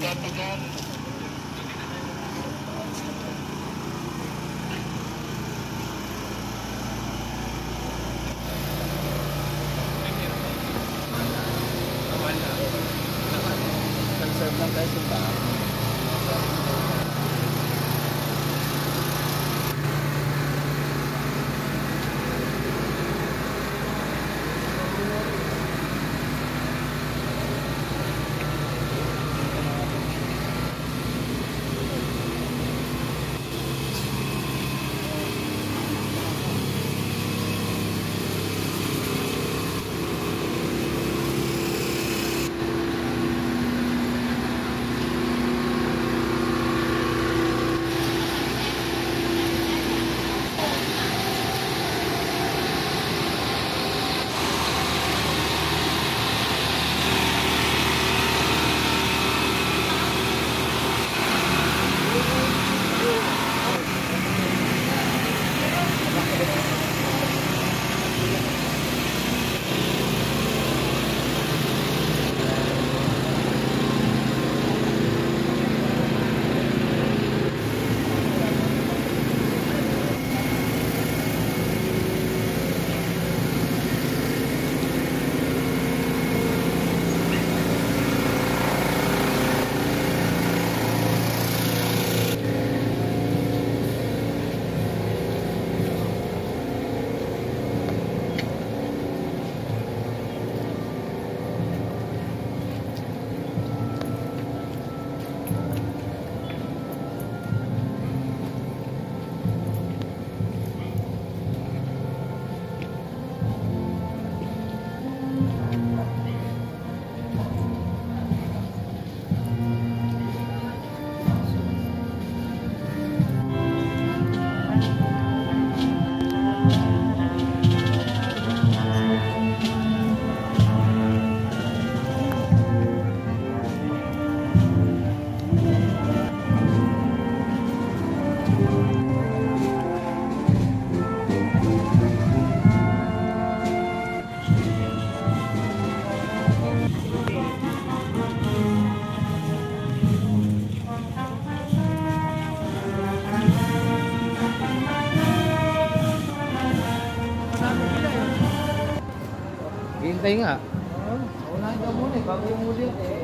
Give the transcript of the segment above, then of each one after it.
Conserve lang tayo sa tao. Hintay nga. Unahin ka muna bago yung muli eh.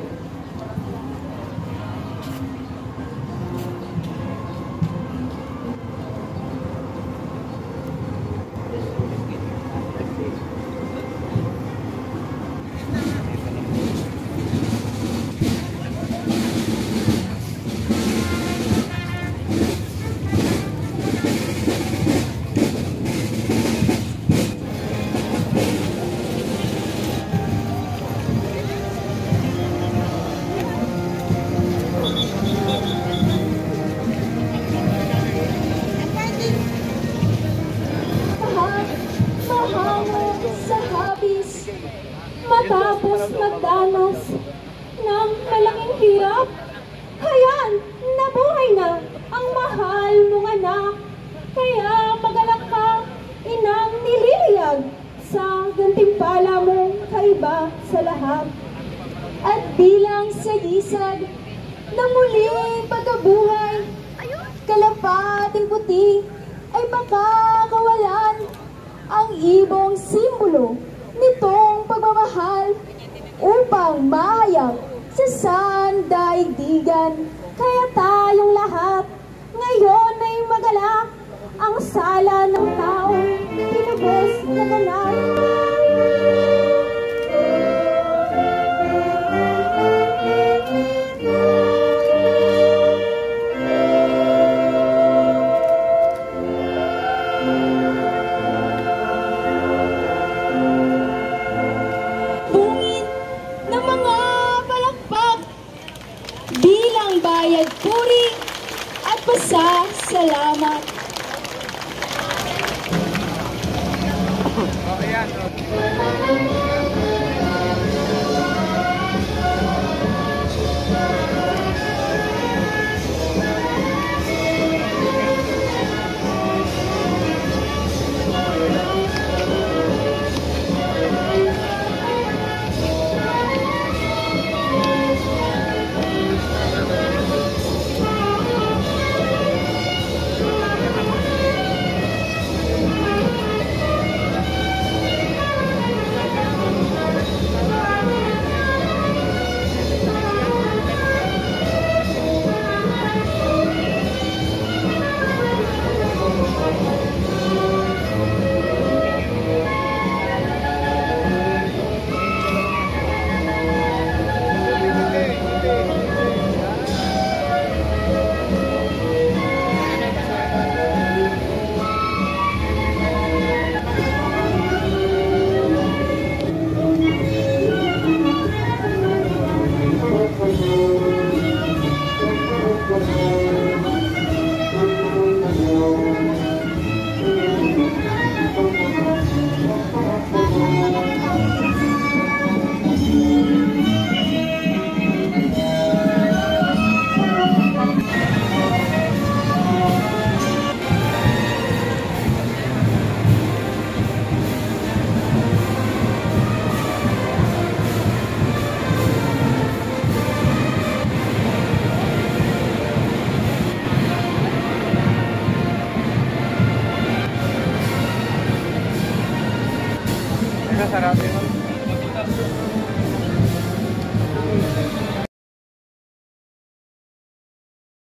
Matapos magdanas ng malaking hirap, hayan, nabuhay na ang mahal mong anak. Kaya magalak ka, inang nililiyag, sa gantimpala mong kaiba sa lahat. At bilang sagisag ng muling pagkabuhay, kalapating puti ay makakawalan ang ibong simbolo nitong pagmamahal upang mahayag sa sandaigdigan. Kaya tayong lahat ngayon ay magalak, ang sala ng taong pinubos na ganap. Bilang bayad puri at pasasalamat. Oh, ayan. Sarap yun.